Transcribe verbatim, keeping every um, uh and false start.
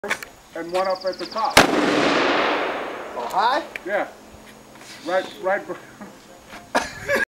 and one up at the top. Oh, high? Yeah. Right, right.